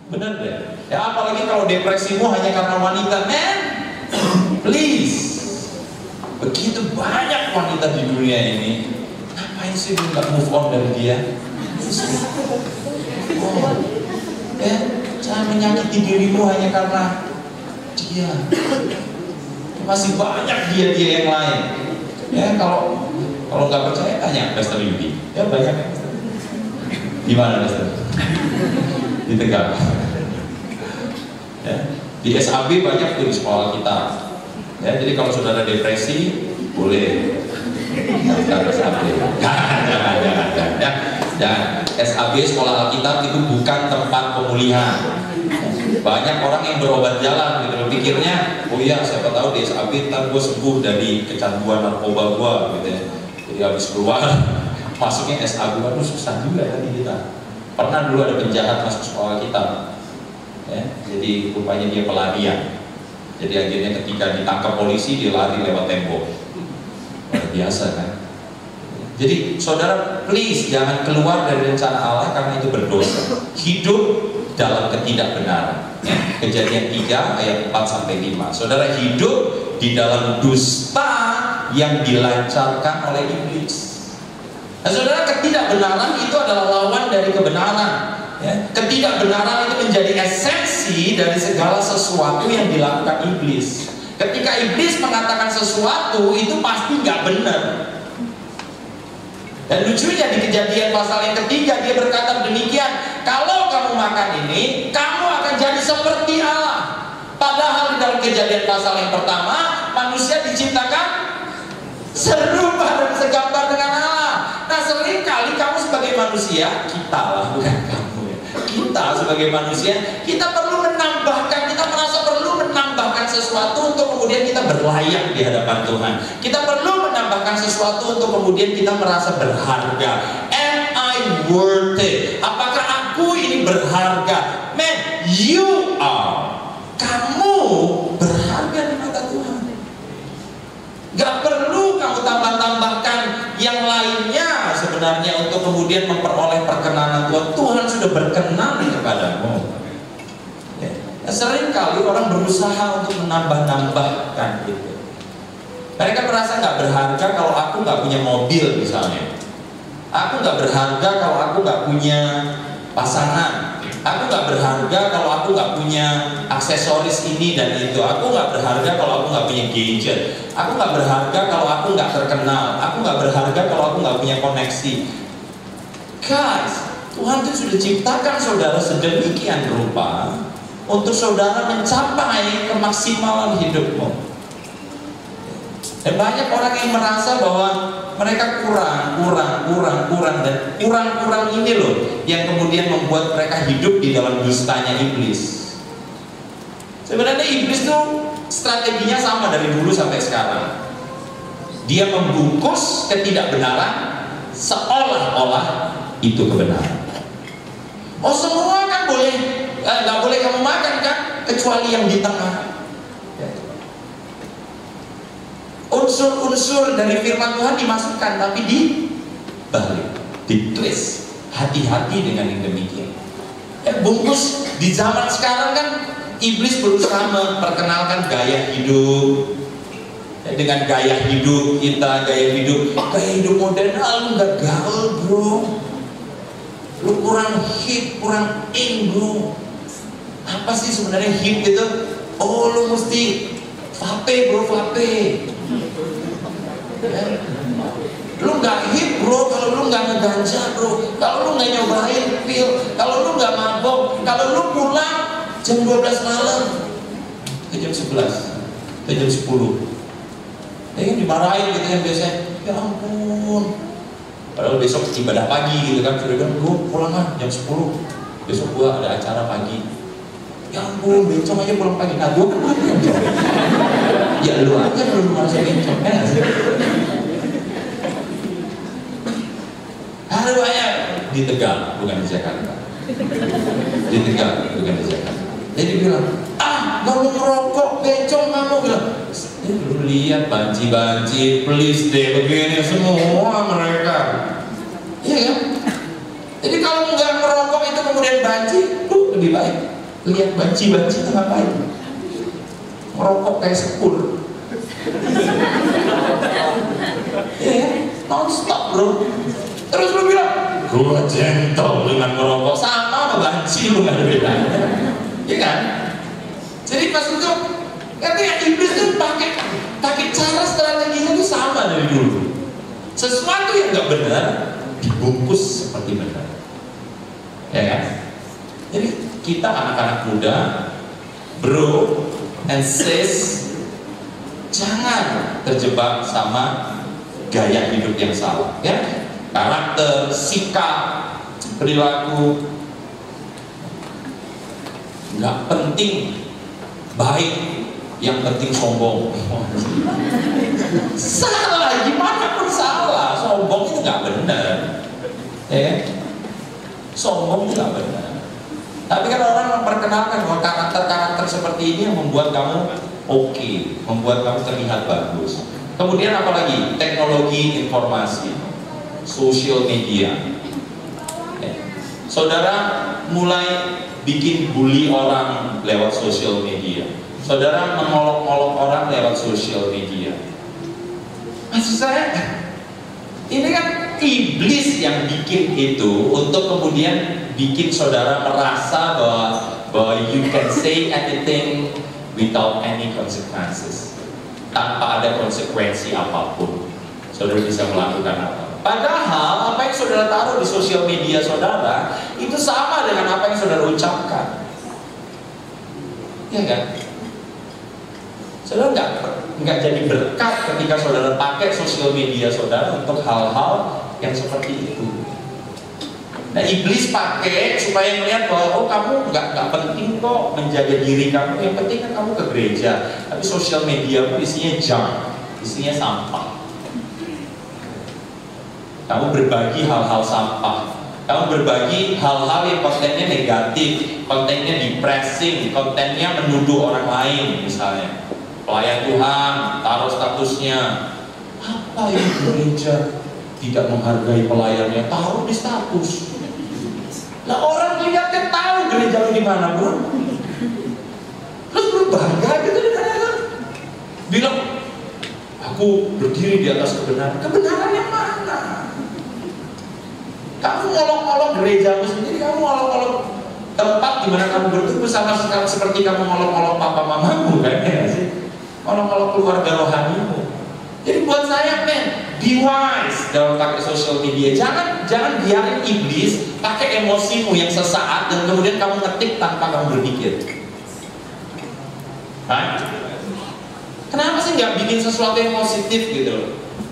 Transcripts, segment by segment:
Bener deh. Ya apalagi kalau depresimu hanya karena wanita, man. Please. Begitu banyak wanita di dunia ini, ngapain sih lu nggak move on dari dia? Oh, ya, jangan menyakiti dirimu hanya karena dia. Masih banyak dia yang lain. Ya kalau nggak percaya tanya Pastor Yudi. Ya banyak. Di mana Pastor? Di Tegal. Ya, di SAB banyak tuh di sekolah kita. Ya, jadi kalau saudara depresi boleh daftar SAB. Jangan. SAB sekolah Alkitab itu bukan tempat pemulihan. Banyak orang yang berobat jalan gitu, pikirnya, oh iya siapa tahu di SAB ntar gue sembuh dari kecanduan narkoba gue gitu ya. Jadi habis keluar masuknya SAB, aduh susah juga tadi kita. Pernah dulu ada penjahat masuk sekolah kita. Ya, jadi rupanya dia pelarian. Jadi akhirnya ketika ditangkap polisi dia lari lewat tembok. Luar biasa kan? Jadi saudara please jangan keluar dari rencana Allah karena itu berdosa. Hidup dalam ketidakbenaran. Ya, Kejadian 3 ayat 4-5. Saudara hidup di dalam dusta yang dilancarkan oleh iblis. Nah, saudara ketidakbenaran itu adalah lawan dari kebenaran. Ya, ketidakbenaran itu menjadi esensi dari segala sesuatu yang dilakukan iblis. Ketika iblis mengatakan sesuatu itu pasti nggak benar. Dan lucunya di Kejadian pasal yang 3 dia berkata demikian, kalau kamu makan ini kamu akan jadi seperti Allah. Padahal di dalam Kejadian pasal yang pertama manusia diciptakan serupa dan segambar dengan Allah. Nah seringkali kamu sebagai manusia, kita lah bukan kamu ya, kita sebagai manusia, kita perlu menambahkan, kita merasa perlu menambahkan sesuatu untuk kemudian kita berlayak di hadapan Tuhan. Kita perlu menambahkan sesuatu untuk kemudian kita merasa berharga. Am I worth it? Apakah aku ini berharga? Man, you are. Kamu berharga di mata Tuhan. Gak perlu kamu tambah-tambahkan yang lainnya sebenarnya untuk kemudian memperoleh perkenanan Tuhan. Tuhan sudah berkenan kepadamu. Ya. Sering kali orang berusaha untuk menambah-nambahkan gitu. Mereka merasa nggak berharga kalau aku nggak punya mobil misalnya. Aku nggak berharga kalau aku nggak punya pasangan. Aku nggak berharga kalau aku nggak punya aksesoris ini dan itu. Aku nggak berharga kalau aku nggak punya gadget. Aku nggak berharga kalau aku nggak terkenal. Aku nggak berharga kalau aku nggak punya koneksi. Guys, Tuhan itu sudah ciptakan saudara sedemikian rupa untuk saudara mencapai kemaksimalan hidupmu. Dan banyak orang yang merasa bahwa mereka kurang dan kurang ini loh yang kemudian membuat mereka hidup di dalam dustanya iblis. Sebenarnya iblis tuh strateginya sama dari dulu sampai sekarang. Dia membungkus ketidakbenaran seolah-olah itu kebenaran. Oh semua kan boleh, nggak boleh kamu makan kan, kecuali yang di tengah. Unsur-unsur dari firman Tuhan dimasukkan, tapi dibalik, ditwist. Hati-hati dengan yang demikian. Bungkus di zaman sekarang kan iblis berusaha memperkenalkan gaya hidup. Dengan gaya hidup kita, gaya hidup modern, lu nggak gaul bro, lu kurang hip, kurang in bro. Apa sih sebenarnya hip itu? Oh lu mesti vape bro, vape. Lu nggak hip bro kalau lu nggak ngeganja bro, kalau lu nggak nyobain pil, kalau lu nggak mabok, kalau lu pulang jam 12 malam ke jam 11 ke jam 10 yang dimarahin gitu kan biasanya, ya ampun, padahal besok ibadah pagi gitu kan, sudah bilang gue pulang kan jam 10, besok gue ada acara pagi, ya ampun bencong aja pulang pagi, nah gue kan bencong. Ya lu aja belum merasa bencong, ya gak sih? Hari banyak di Tegal, bukan di Jakarta. Di Tegal, bukan di Jakarta. Jadi bilang, kamu merokok, bencong kamu bilang. Lu lihat banci-banci, please deh begini semua mereka. Iya kan? Jadi kalau nggak merokok itu kemudian banci, lebih baik. lihat banci-banci itu ngapain? Merokok kayak sepur. Ya, non-stop bro. Terus lu bilang, gua gentle dengan merokok, sama sama banci, lu gak ada bedanya. Ya kan? Jadi pas itu, katanya iblis tuh pakai cara strateginya itu sama dari dulu. Sesuatu yang gak benar dibungkus seperti benar. Ya kan? Jadi kita anak-anak muda, bro and sis, jangan terjebak sama gaya hidup yang salah, ya. Karakter, sikap, perilaku nggak penting baik, yang penting sombong. Salah, gimana pun salah. Sombong itu nggak benar, ya. Sombong itu nggak benar. Tapi kan orang memperkenalkan bahwa karakter-karakter seperti ini yang membuat kamu oke, membuat kamu terlihat bagus. Kemudian apalagi? Teknologi informasi, social media. Saudara mulai bikin bully orang lewat social media. Saudara mengolok-olok orang lewat social media. Maksud saya, ini kan iblis yang bikin itu untuk kemudian bikin saudara merasa bahwa you can say anything without any consequences. Tanpa ada konsekuensi apapun, saudara bisa melakukan apa. Padahal apa yang saudara taruh di sosial media saudara itu sama dengan apa yang saudara ucapkan, ya kan? Saudara nggak jadi berkat ketika saudara pakai sosial media saudara untuk hal-hal yang seperti itu. Nah, iblis pakai supaya melihat bahwa oh kamu nggak penting kok menjaga diri kamu, yang penting kan kamu ke gereja, tapi sosial media isinya junk, isinya sampah. Kamu berbagi hal-hal sampah, kamu berbagi hal-hal yang kontennya negatif, kontennya depressing, kontennya menuduh orang lain, misalnya pelayan Tuhan taruh statusnya apa ini gereja tidak menghargai pelayannya, taruh di status. Nah orang lihat kan tahu gereja lu di mana bro. Terus lu bangga gitu dengan itu, bilang aku berdiri di atas kebenaran. Kebenaran yang mana? Kamu ngolok-ngolok gerejamu sendiri, kamu ngolok-ngolok tempat di mana kamu bertumbuh, sama seperti kamu ngolok-ngolok papa mamamu kan ya sih? Ngolok-ngolok keluarga rohanimu. Jadi buat saya be wise dalam pakai sosial media. Jangan biarin iblis pakai emosimu yang sesaat dan kemudian kamu ngetik tanpa kamu berpikir. Hah? Kenapa sih nggak bikin sesuatu yang positif gitu loh?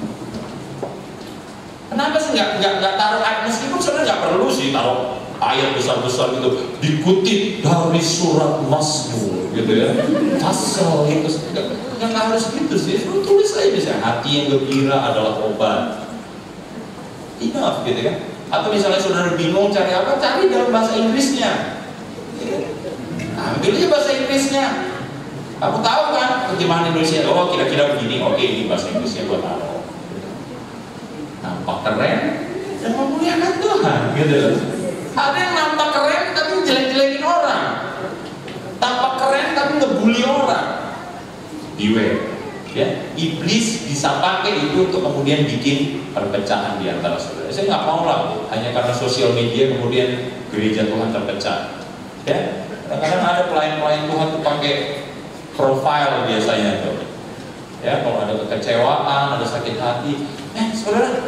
Kenapa sih nggak taruh ayat, meskipun sebenarnya nggak perlu sih taruh ayat besar-besar gitu, dikutip dari surat Mazmur gitu ya, pasal itu nggak harus gitu sih, lu tulis aja misalnya hati yang gembira adalah obat, enough gitu kan. Atau misalnya saudara bingung cari apa, cari dalam bahasa Inggrisnya, ambil aja bahasa Inggrisnya. Kamu tahu kan terjemahan Indonesia, oh kira-kira begini, oke ini bahasa Inggrisnya buat taruh, nampak keren dan memuliakan Tuhan gitu. Ada yang nampak keren tapi jelek-jelekin orang, tampak keren tapi ngebully orang. Beware, ya. Iblis bisa pakai itu untuk kemudian bikin perpecahan di antara saudara. Saya nggak mau lah hanya karena sosial media kemudian gereja Tuhan terpecah. Ya, kadang-kadang ada pelayan-pelayan Tuhan tuh pakai profile biasanya tuh. Ya, kalau ada kekecewaan, ada sakit hati, saudara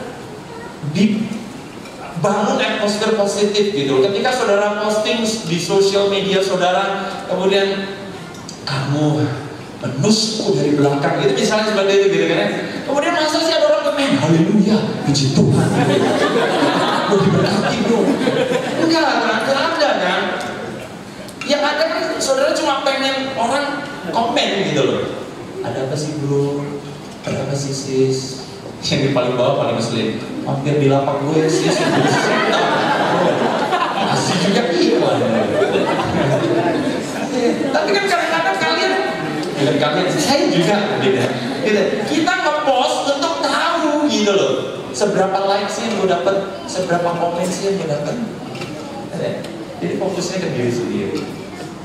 dibangun atmosfer positif gitu. Ketika saudara posting di sosial media saudara, kemudian kamu menusuk dari belakang, itu misalnya seperti itu gitu kan. Kemudian masa sih ada orang komen, haleluya, puji Tuhan, mau diberkati bro. Enggak ada kan. Yang ada kan saudara cuma pengen orang komen gitu loh. Ada apa sih bro? Ada apa sih sis? Yang di paling bawah paling ngeselin, hampir di lapak gue sis. Masih juga iklan. Tapi kan kadang-kadang kalian saya juga gitu. Kita nge-post untuk tahu gitu loh, seberapa likes yang gue dapat, seberapa komen sih yang gue dapat. Jadi fokusnya ke diri sendiri.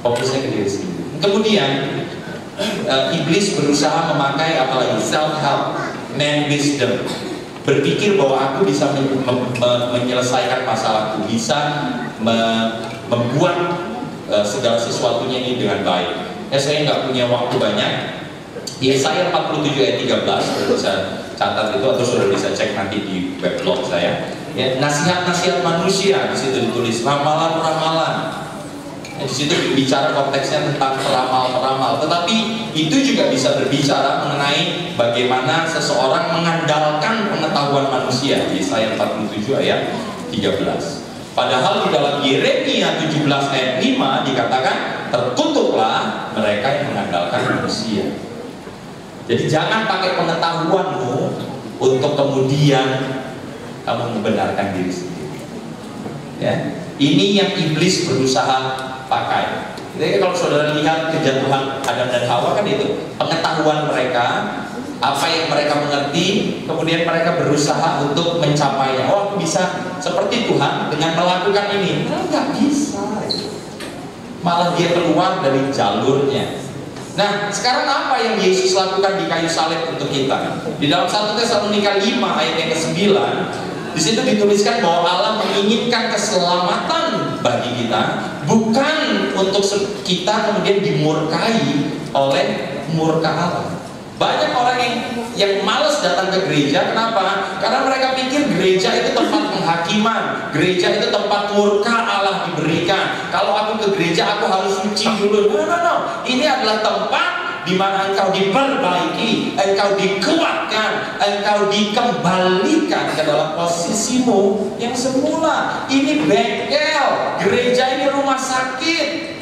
Fokusnya ke diri sendiri. Kemudian iblis berusaha memakai apalagi self-help, man wisdom, berpikir bahwa aku bisa menyelesaikan masalahku, bisa membuat segala sesuatunya ini dengan baik. Saya nggak punya waktu banyak. Yesaya 47 ayat 13, sudah bisa catat itu atau sudah bisa cek nanti di weblog saya. Ya, nasihat-nasihat manusia di situ ditulis, ramalan-ramalan. Di situ bicara konteksnya tentang peramal-peramal, tetapi itu juga bisa berbicara mengenai bagaimana seseorang mengandalkan pengetahuan manusia. Yesaya 47 ayat 13. Padahal di dalam Yeremia 17 ayat 5 dikatakan, terkutuklah mereka yang mengandalkan manusia. Jadi jangan pakai pengetahuanmu untuk kemudian kamu membenarkan diri sendiri. Ya, ini yang iblis berusaha pakai. Jadi kalau saudara lihat kejatuhan Adam dan Hawa kan itu pengetahuan mereka, apa yang mereka mengerti, kemudian mereka berusaha untuk mencapainya. Oh, aku bisa seperti Tuhan dengan melakukan ini. Nah, nggak bisa. Malah dia keluar dari jalurnya. Nah, sekarang apa yang Yesus lakukan di kayu salib untuk kita? Di dalam 1 Tesalonika 5 ayat yang ke-9, di situ dituliskan bahwa Allah menginginkan keselamatan bagi kita, bukan untuk kita kemudian dimurkai oleh murka Allah. Banyak orang yang malas datang ke gereja, kenapa? Karena mereka pikir gereja itu tempat penghakiman, gereja itu tempat murka Allah diberikan. Kalau aku ke gereja aku harus suci dulu. No. Ini adalah tempat di mana engkau diperbaiki, engkau dikuatkan, engkau dikembalikan ke dalam posisimu yang semula. Ini bengkel, gereja ini rumah sakit.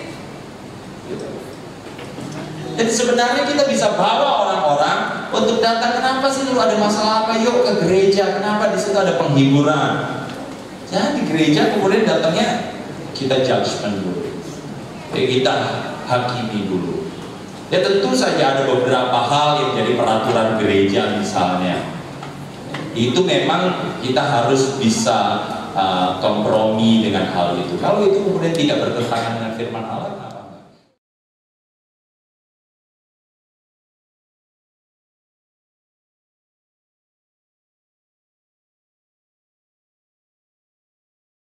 Jadi sebenarnya kita bisa bawa orang-orang untuk datang. Kenapa sih lu ada masalah apa? Yuk ke gereja. Kenapa di situ ada penghiburan? Jangan di gereja kemudian datangnya kita judgment dulu. Kita hakimi dulu. Ya tentu saja ada beberapa hal yang jadi peraturan gereja misalnya. Itu memang kita harus bisa kompromi dengan hal itu. Kalau itu kemudian tidak bertentangan dengan firman Allah,